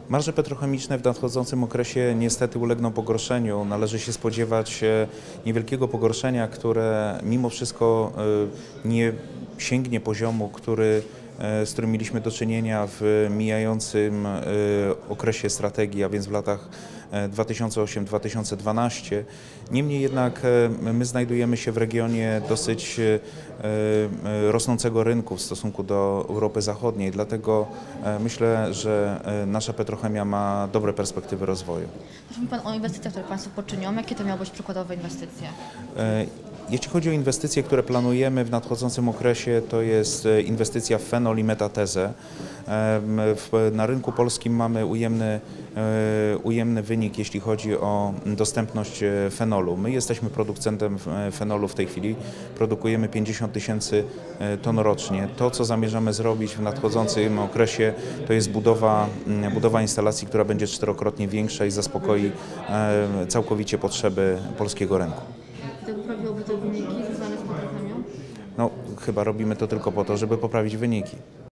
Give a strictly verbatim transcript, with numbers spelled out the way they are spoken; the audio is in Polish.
Marże petrochemiczne w nadchodzącym okresie niestety ulegną pogorszeniu. Należy się spodziewać niewielkiego pogorszenia, które mimo wszystko nie sięgnie poziomu, który, z którym mieliśmy do czynienia w mijającym okresie strategii, a więc w latach dwa tysiące ósmym do dwa tysiące dwunastego. Niemniej jednak my znajdujemy się w regionie dosyć rosnącego rynku w stosunku do Europy Zachodniej, dlatego myślę, że nasza petrochemia ma dobre perspektywy rozwoju. Mówi Pan o inwestycjach, które Państwo poczynią. Jakie to miały być przykładowe inwestycje? Jeśli chodzi o inwestycje, które planujemy w nadchodzącym okresie, to jest inwestycja w fenol i metatezę. Na rynku polskim mamy ujemny, ujemny wynik, jeśli chodzi o dostępność fenolu. My jesteśmy producentem fenolu w tej chwili, produkujemy pięćdziesiąt tysięcy ton rocznie. To, co zamierzamy zrobić w nadchodzącym okresie, to jest budowa, budowa instalacji, która będzie czterokrotnie większa i zaspokoi całkowicie potrzeby polskiego rynku. To poprawiłoby te wyniki związane z petrochemią? No, chyba robimy to tylko po to, żeby poprawić wyniki.